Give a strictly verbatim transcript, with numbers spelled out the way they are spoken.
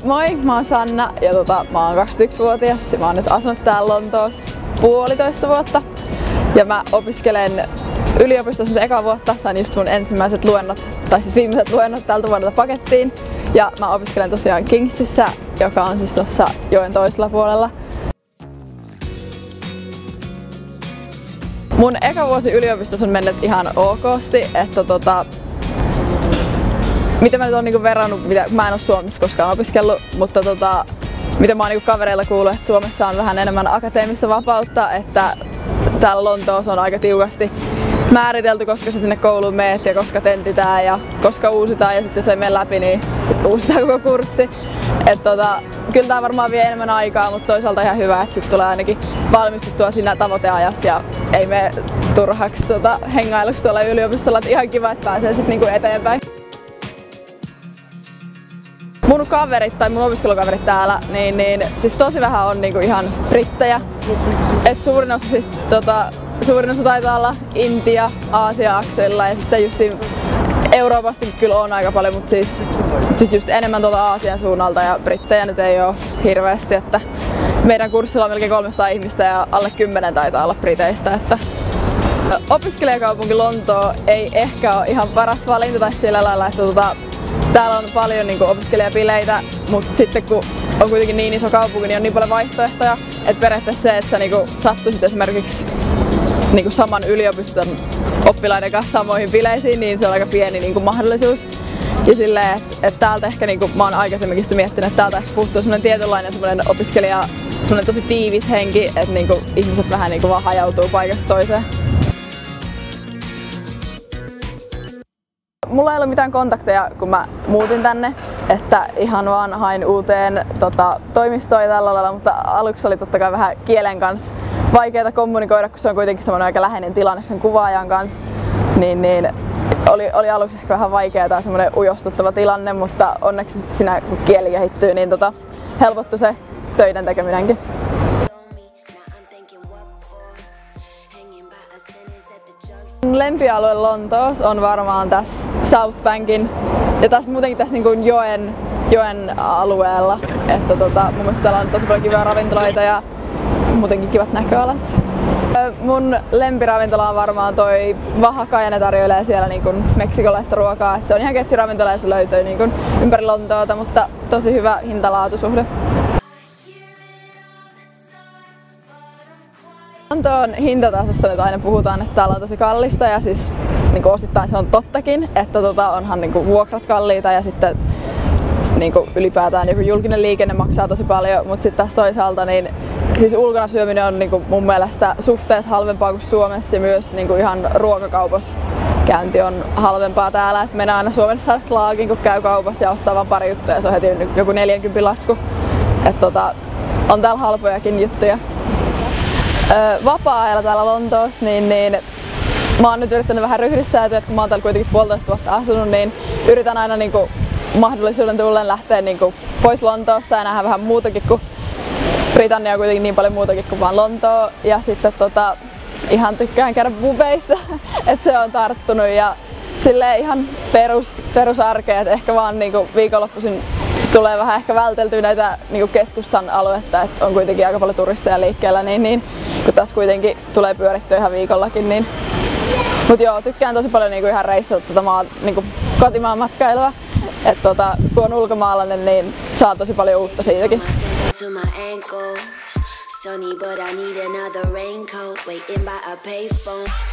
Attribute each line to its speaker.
Speaker 1: moi, mä oon Sanna ja tota, mä oon kaksikymmentäyksivuotias ja mä oon nyt asunut täällä Lontoossa puolitoista vuotta. Ja mä opiskelen yliopistossa eka vuotta, sain just mun ensimmäiset luennot, tai siis viimeiset luennot tältä vuodelta pakettiin. Ja mä opiskelen tosiaan Kingsissä, joka on siis tuossa joen toisella puolella. Mun eka vuosi yliopistossa on mennyt ihan okosti, että tota, mitä mä nyt oon niinku verrannut, mitä, mä en oo Suomessa koskaan opiskellut, mutta tota, mitä mä oon niinku kavereilla kuullut, että Suomessa on vähän enemmän akateemista vapautta, että täällä Lontoossa on aika tiukasti määritelty, koska sä sinne kouluun meet ja koska tentitään ja koska uusitaan ja sitten jos ei mene läpi, niin sitten uusitaan koko kurssi. Et tota, kyllä tää varmaan vie enemmän aikaa, mutta toisaalta ihan hyvä, että sit tulee ainakin valmistuttua siinä tavoiteajassa ja ei mene turhaksi tota, hengailuksi tuolla yliopistolla, että ihan kiva, että pääsee sit niinku eteenpäin. Mun kaverit tai mun opiskelukaverit täällä, niin, niin siis tosi vähän on niinku ihan brittejä. Et suurin osa siis tota, suurin osa taitaa olla Intia, Aasia-akselilla ja sitten just Euroopasta kyllä on aika paljon, mutta siis, siis just enemmän tuolta Aasian suunnalta ja brittejä nyt ei oo hirveästi, että meidän kurssilla on melkein kolmesataa ihmistä ja alle kymmenen taitaa olla briteistä, että opiskelijakaupunki Lontoo ei ehkä ole ihan paras valinta tai sillä lailla, että tota, täällä on paljon niin kuin opiskelijabileitä, mutta sitten kun on kuitenkin niin iso kaupunki, niin on niin paljon vaihtoehtoja, että periaatteessa se, että sä niin kuin sattuisit esimerkiksi niin kuin saman yliopiston oppilaiden kanssa samoihin bileisiin, niin se on aika pieni niin kuin mahdollisuus. Ja silleen, että, että täältä ehkä, niin kuin mä oon aikaisemminkin sitä miettinyt, että täältä ehkä puuttuu semmoinen tietynlainen semmoinen opiskelija, semmoinen tosi tiivis henki, että niin kuin ihmiset vähän niin kuin vaan hajautuu paikasta toiseen. Mulla ei ollut mitään kontakteja, kun mä muutin tänne, että ihan vaan hain uuteen tota, toimistoon ja tällä lailla, mutta aluksi oli totta kai vähän kielen kanssa vaikeaa kommunikoida, kun se on kuitenkin semmoinen aika läheinen tilanne sen kuvaajan kanssa, niin, niin oli, oli aluksi ehkä vähän vaikeaa tai semmoinen ujostuttava tilanne, mutta onneksi sitten siinä kun kieli kehittyy, niin tota, helpottui se töiden tekeminenkin. Mun lempialue Lontoossa on varmaan tässä South Bankin ja tässä muutenkin tässä niin kuin joen, joen alueella. Että tota, mun mielestä täällä on tosi paljon kivoja ravintoloita ja muutenkin kivat näköalat. Mun lempiravintola on varmaan toi Vahaka ja ne tarjoilee siellä niin kuin meksikolaista ruokaa. Et se on ihan kettiravintola ja se löytyy niin kuin ympäri Lontoota, mutta tosi hyvä hinta-laatusuhde. Lontoon hintatasosta nyt aina puhutaan, että täällä on tosi kallista ja siis niin kuin osittain se on tottakin, että tota, onhan niin kuin vuokrat kalliita ja sitten niin kuin ylipäätään joku julkinen liikenne maksaa tosi paljon, mutta sitten taas toisaalta niin siis ulkona syöminen on niin kuin mun mielestä suhteessa halvempaa kuin Suomessa ja myös niin kuin ihan ruokakaupassa käynti on halvempaa täällä. Et mennään aina Suomessa slaakin, kun käy kaupassa ja ostaa vaan pari juttua ja se on heti joku neljänkympin lasku. Et tota, on täällä halpojakin juttuja. Vapaa-ajalla täällä Lontoossa, niin, niin mä oon nyt yrittänyt vähän ryhdistäytyä, että kun mä oon täällä kuitenkin puolitoista vuotta asunut, niin yritän aina niin kuin mahdollisuuden tullen lähteä niin kuin pois Lontoosta ja nähdä vähän muutakin, kuin Britannia on kuitenkin niin paljon muutakin kuin vaan Lontoo. Ja sitten tota, ihan tykkään käydä pubeissa, että se on tarttunut ja silleen ihan perus, perusarkea, että ehkä vaan niin kuin viikonloppuisin tulee vähän ehkä välteltyä näitä niin keskustan aluetta, että on kuitenkin aika paljon turisteja liikkeellä, niin, niin kun taas kuitenkin tulee pyörittyä ihan viikollakin. Niin. Mut joo, tykkään tosi paljon niin ihan reissata tota maa, niin kotimaan matkailua. Et tota, kun on ulkomaalainen, niin saa tosi paljon uutta siitäkin. Sunny, but I need another raincoat, waiting by a payphone.